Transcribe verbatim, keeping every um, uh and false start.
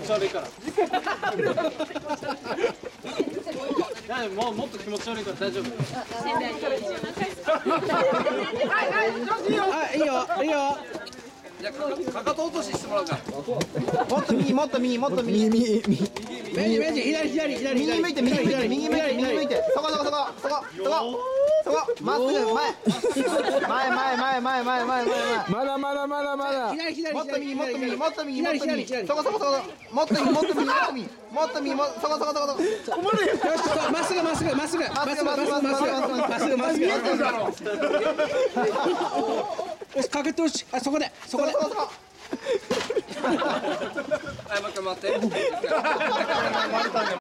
ち悪いからもうもっと気持ち悪いから大丈夫。 あ、いいよいいよ。 じゃあかかと落とししてもらうか。 もっと右もっと右もっと右右右メジメジ左左左右向いて右向いて右向いて右向いてそこそこそこそこそこそこまっすぐ前前前前前前前前前まだまだまだまだ。 左左もっと右もっと右もっと右もっと右左左そこそこそこもっと右もっと右もっと右もっと右もそこそこそこそこ困るよ。 よし、まっすぐまっすぐまっすぐまっすぐまっすぐまっすぐまっすぐまっすぐ。よし、かけてほしい。あ、そこでそこで。 そこそこはい、もう一回待って。